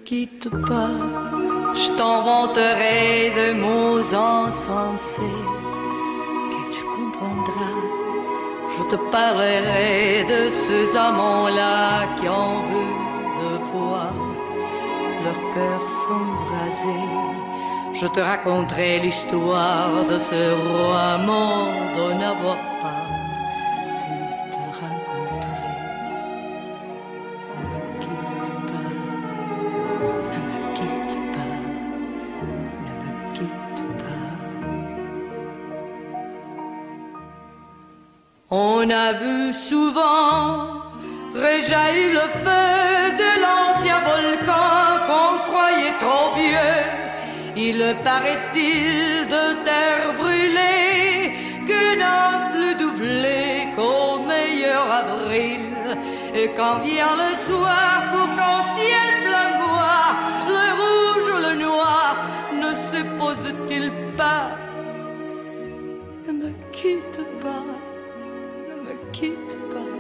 quitte pas, je t'inventerai de mots insensés que tu comprendras. Je te parlerai de ces amants-là qui en veulent de voir leur cœur s'embraser. Je te raconterai l'histoire de ce roi mort de n'avoir pas pu te rencontrer. Ne me quitte pas, ne me quitte pas. On a vu souvent réjaillir le feu de l'ancien volcan qu'on croyait trop vieux. Il paraît-il de terre brûlée que n'a plus doublé qu'au meilleur avril. Et quand vient le soir pour qu'en ciel flamboie, le rouge ou le noir ne se pose-t-il pas? Ne me quitte pas, ne me quitte pas.